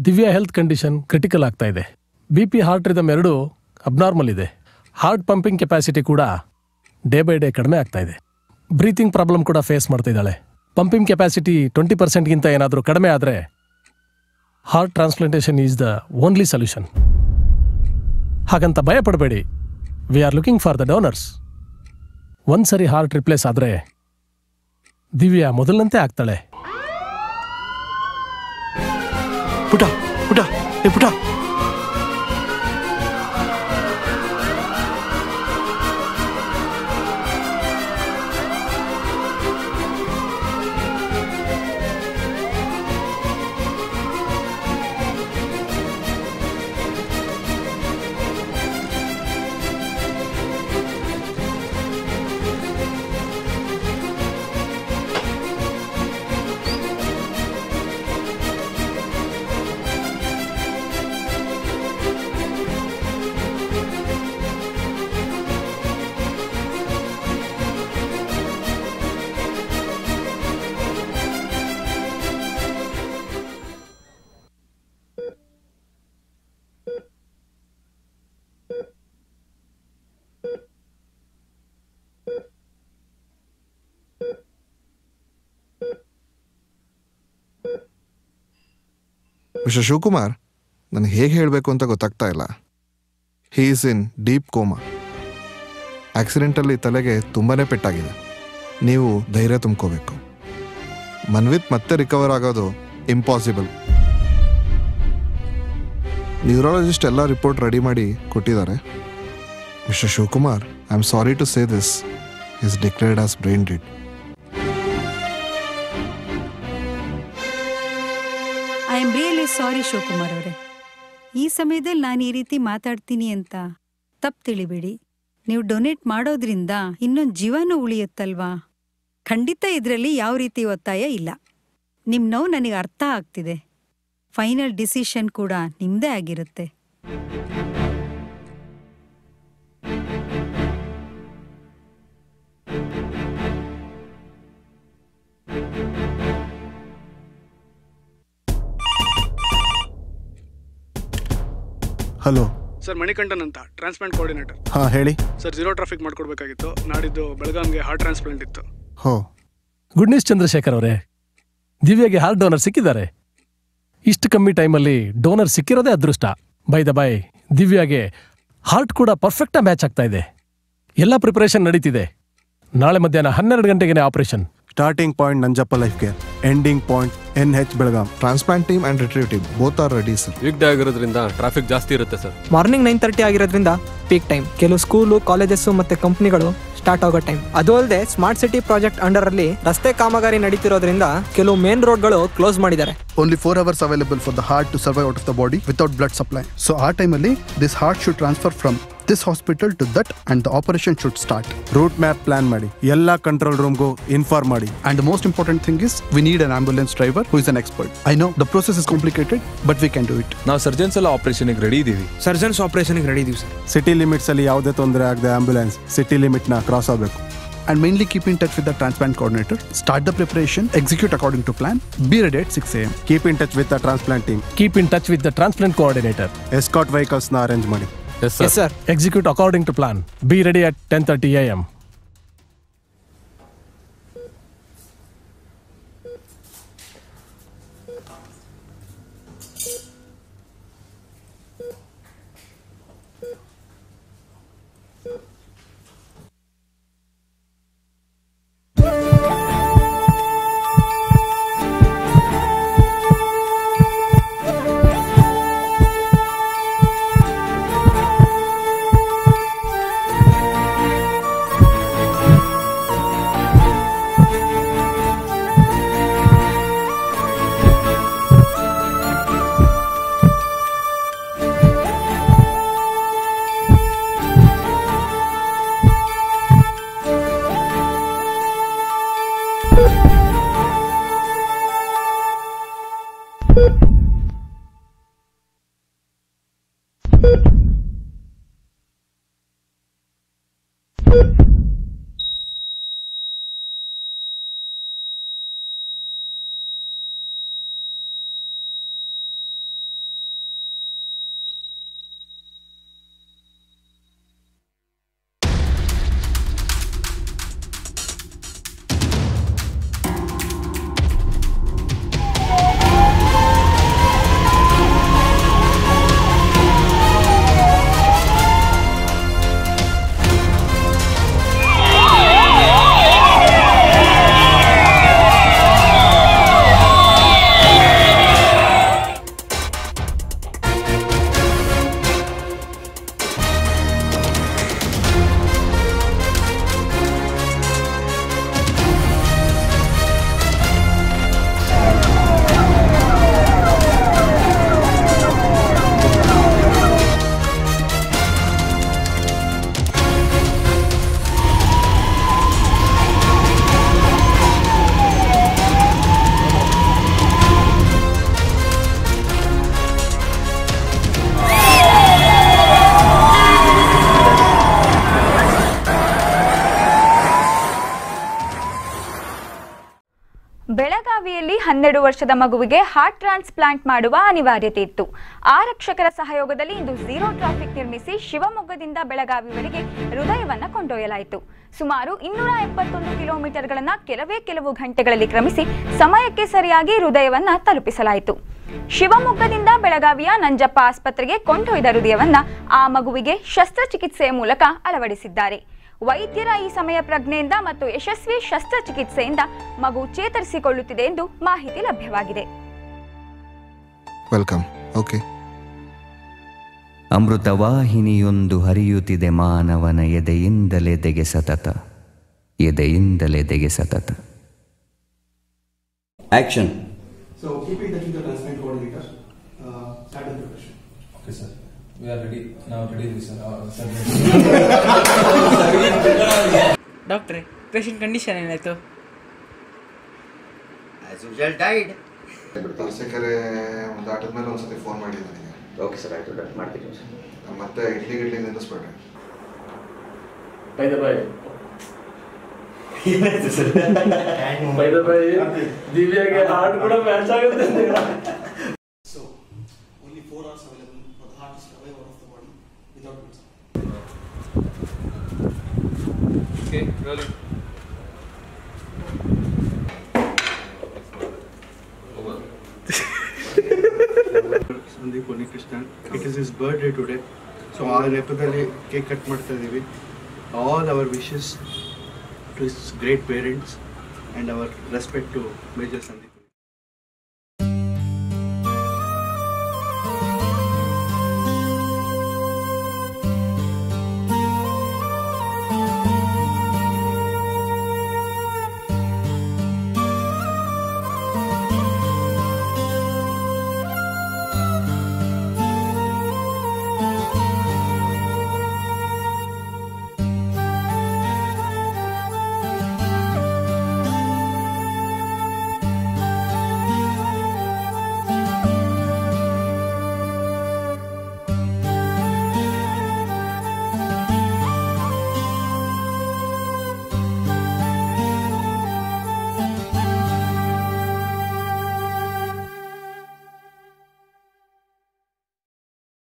Divya health condition critical ಆಗ್ತಾ ಇದೆ. BP heart rhythm ಎರಡೂ ಅಬ್ನಾರ್ಮಲ್ ಇದೆ. ಹಾರ್ಟ್ ಪಂಪಿಂಗ್ ಕೆಪಾಸಿಟಿ ಕೂಡ ಡೇ ಬೈ ಡೇ ಕಡಿಮೆ ಆಗ್ತಾ ಇದೆ. ಬ್ರೀತಿಂಗ್ ಪ್ರಾಬ್ಲಮ್ ಕೂಡ ಫೇಸ್ ಮಾಡ್ತಾ ಇದ್ದಾಳೆ. ಪಂಪಿಂಗ್ ಕೆಪಾಸಿಟಿ 20% ಏನಾದರೂ ಕಡಿಮೆ ಆದರೆ heart transplantation is the only solution. ಹಾಗಂತ ಭಯ ಪಡಬೇಡಿ. We are looking for the donors. ಒಂದ್ಸರಿ ಹಾರ್ಟ್ ರಿಪ್ಲೇಸ್ ಆದರೆ ದಿವ್ಯಾ ಮೊದಲಂತೆ ಆಗ್ತಾಳೆ. ಪುಟ ಪುಟ ಏ ಪುಟ, ಮಿಸ್ಟರ್ ಶಿವಕುಮಾರ್, ನನಗೆ ಹೇಗೆ ಹೇಳಬೇಕು ಅಂತ ಗೊತ್ತಾಗ್ತಾ ಇಲ್ಲ. He is in deep coma. Accidentally ತಲೆಗೆ ತುಂಬಾ ಪೆಟ್ಟಾಗಿದೆ. ನೀವು ಧೈರ್ಯ ತುಂಬ್ಕೋಬೇಕು. ಮನ್ವಿತ್ ಮತ್ತೆ ರಿಕವರ್ ಆಗೋದು ಇಂಪಾಸಿಬಲ್. ನ್ಯೂರಾಲಜಿಸ್ಟ್ ಎಲ್ಲ ರಿಪೋರ್ಟ್ ರೆಡಿ ಮಾಡಿ ಕೊಟ್ಟಿದ್ದಾರೆ. Mister Shivakumar, I am sorry to say this, is declared as brain dead. I am really sorry Shivakumar ಅವರೇ. ಈ ಸಮಯದಲ್ಲಿ ನಾನು ಈ ರೀತಿ ಮಾತಾಡ್ತೀನಿ ಅಂತ ತಪ್ಪು ತಿಳಿಬೇಡಿ. ನೀವು ಡೊನೇಟ್ ಮಾಡೋದ್ರಿಂದ ಇನ್ನೊಂದು ಜೀವನೂ ಉಳಿಯುತ್ತಲ್ವಾ? ಖಂಡಿತ ಇದರಲ್ಲಿ ಯಾವ ರೀತಿ ಒತ್ತಾಯ ಇಲ್ಲ. ನಿಮ್ಮ ನೋವು ನನಗೆ ಅರ್ಥ ಆಗ್ತಿದೆ. ಫೈನಲ್ ಡಿಸಿಷನ್ ಕೂಡ ನಿಮ್ಮದೇ ಆಗಿರುತ್ತೆ. ಹಲೋ ಸರ್, ಮಣಿಕಂಠನ್ ಅಂತ, ಟ್ರಾನ್ಸ್ಪ್ಲಾಂಟ್ ಕೋಆರ್ಡಿನೇಟರ್. ಹಾಂ ಹೇಳಿ ಸರ್, 0 ಟ್ರಾಫಿಕ್ ಮಾಡ್ಕೊಡ್ಬೇಕಾಗಿತ್ತು. ನಾಡಿದ್ದು ಬೆಳಗಾಂಗೆ ಹಾರ್ಟ್ ಟ್ರಾನ್ಸ್ಪ್ಲಾಂಟ್ ಇತ್ತು. ಹೋ, ಗುಡ್ ನ್ಯೂಸ್ ಚಂದ್ರಶೇಖರ್ ಅವರೇ, ದಿವ್ಯಾಗೆ ಹಾರ್ಟ್ ಡೋನರ್ ಸಿಕ್ಕಿದ್ದಾರೆ. ಇಷ್ಟು ಕಮ್ಮಿ ಟೈಮಲ್ಲಿ ಡೋನರ್ ಸಿಕ್ಕಿರೋದೇ ಅದೃಷ್ಟ. ಬೈ ದ ಬೈ, ದಿವ್ಯಾಗೆ ಹಾರ್ಟ್ ಕೂಡ ಪರ್ಫೆಕ್ಟಾಗಿ ಮ್ಯಾಚ್ ಆಗ್ತಾ ಇದೆ. ಎಲ್ಲ ಪ್ರಿಪರೇಷನ್ ನಡೀತಿದೆ. ನಾಳೆ ಮಧ್ಯಾಹ್ನ 12 ಗಂಟೆಗೆ operation. Starting point Nanjappa life care, ending point NH Belgaum. Transplant team and retrieve team both are ready sir. Week day ಆಗಿರೋದ್ರಿಂದ ಟ್ರಾಫಿಕ್ ಜಾಸ್ತಿ ಇರುತ್ತೆ ಸರ್. ಮಾರ್ನಿಂಗ್ 9:30 ಆಗಿರೋದ್ರಿಂದ ಪೀಕ್ ಟೈಮ್. ಕೆಲವು ಸ್ಕೂಲು, ಕಾಲೇಜಸ್ಸು ಮತ್ತೆ ಕಂಪ್ನಿಗಳು ಸ್ಟಾರ್ಟ್ ಆಗೋ ಟೈಮ್. ಅದು ಅಲ್ಲದೆ ಸ್ಮಾರ್ಟ್ ಸಿಟಿ ಪ್ರಾಜೆಕ್ಟ್ ಅಂಡರ್ ಅಲ್ಲಿ ರಸ್ತೆ ಕಾಮಗಾರಿ ನಡೀತಿರೋದ್ರಿಂದ ಕೆಲವು ಮೇನ್ ರೋಡ್ಗಳು ಕ್ಲೋಸ್ ಮಾಡಿದ್ದಾರೆ. Only 4 hours available for the heart to survive out of the body without blood supply. So our time ಅಲ್ಲಿ this heart should transfer from this hospital to that and the operation should start. Route map plan ಮಾಡಿ, ಎಲ್ಲ control ರೂಮ್ಗೂ inform ಮಾಡಿ. And the most important thing is we need an ambulance driver who is an expert. I know the process is complicated but we can do it. ನಾವು surgeons ಎಲ್ಲ ಆಪರೇಷನ್ಗೆ ready ಇದೀವಿ. Surgeons ಆಪರೇಷನ್ಗೆ ready ಇದೀವಿ sir. City limits ಅಲ್ಲಿ ಯಾವುದೇ ತೊಂದರೆ ಆಗದೆ ಆಂಬ್ಯುಲೆನ್ಸ್ ಸಿಟಿ ಲಿಮಿಟ್ ನ ಕ್ರಾಸ್ ಆಗಬೇಕು. And mainly keep in touch with the transplant coordinator. Start the preparation, execute according to plan. Be ready at 6 AM. Keep in touch with the transplant team. Keep in touch with the transplant coordinator. Escort vehicles ನ arrange ಮಾಡಿ. Yes sir. Execute according to plan. Be ready at 10:30 AM. ಬೆಳಗಾವಿಯಲ್ಲಿ 12 ವರ್ಷದ ಮಗುವಿಗೆ heart transplant ಮಾಡುವ ಅನಿವಾರ್ಯತೆ ಇತ್ತು. ಆರಕ್ಷಕರ ಸಹಯೋಗದಲ್ಲಿ ಇಂದು zero traffic ನಿರ್ಮಿಸಿ ಶಿವಮೊಗ್ಗದಿಂದ ಬೆಳಗಾವಿವರೆಗೆ ಹೃದಯವನ್ನು ಕೊಂಡೊಯ್ಯಲಾಯಿತು. ಸುಮಾರು 271 ಕಿಲೋಮೀಟರ್ಗಳನ್ನು ಕೆಲವು ಗಂಟೆಗಳಲ್ಲಿ ಕ್ರಮಿಸಿ ಸಮಯಕ್ಕೆ ಸರಿಯಾಗಿ ಹೃದಯವನ್ನು ತಲುಪಿಸಲಾಯಿತು. ಶಿವಮೊಗ್ಗದಿಂದ ಬೆಳಗಾವಿಯ ನಂಜಪ್ಪ ಆಸ್ಪತ್ರೆಗೆ ಕೊಂಡೊಯ್ದ ಹೃದಯವನ್ನ ಆ ಮಗುವಿಗೆ ಶಸ್ತ್ರಚಿಕಿತ್ಸೆಯ ಮೂಲಕ ಅಳವಡಿಸಿದ್ದಾರೆ. ವೈದ್ಯರ ಈ ಸಮಯ ಪ್ರಜ್ಞೆಯಿಂದ ಮತ್ತು ಯಶಸ್ವಿ ಶಸ್ತ್ರಚಿಕಿತ್ಸೆಯಿಂದ ಮಗು ಚೇತರಿಸಿಕೊಳ್ಳುತ್ತಿದೆ ಎಂದು ಮಾಹಿತಿ ಲಭ್ಯವಾಗಿದೆ. ವೆಲ್ಕಮ್. ಓಕೆ. ಅಮೃತವಾಹಿನಿಯೊಂದು ಹರಿಯುತ್ತಿದೆ ಮಾನವನ ಎದೆಯಿಂದಲೆದೆಗೆ ಸತತ, ಎದೆಯಿಂದಲೆದೆಗೆ ಸತತ. Action. So keeping the transplant coordinator, start the preparation. Okay, sir. We are ready now. Ready, sir. ಡಾಕ್ಟ್ರೆ, ಪೇಷಂಟ್ ಕಂಡೀಷನ್ ಏನಾಯ್ತು? As usual died. ಅರ್ಚಕರೇ ಒಂದು ಆಟದ ಮೇಲೆ ಒಂದ್ಸತಿ ಫೋನ್ ಮಾಡಿ ನನಗೆ. ಓಕೆ ಸರ್, ಆಯ್ತು ಡಾಕ್ಟರ್, ಮಾಡ್ತೀನಿ ಸರ್. ಮತ್ತೆ ಇಡ್ಲಿ ನಿಲ್ಲಿಸ್ಬೇಡ್ರಿ. ಬೈ ಏನಾಯ್ತು ಸರ್? ದಿವ್ಯಾಗೆ ಹಾರ್ಟ್ ಕೂಡ ಮ್ಯಾಚ್ ಆಗುತ್ತೆ. So only 4 hours available for the heart to survive out of the body without blood. Okay, rolling. Sandeep Unnikrishnan. It is his birthday today. So ಆ ನೆಪದಲ್ಲಿ ಕೇಕ್ ಕಟ್ ಮಾಡ್ತಾ ಇದ್ದೀವಿ. All our wishes to his great parents and our respect to Major Sandeep.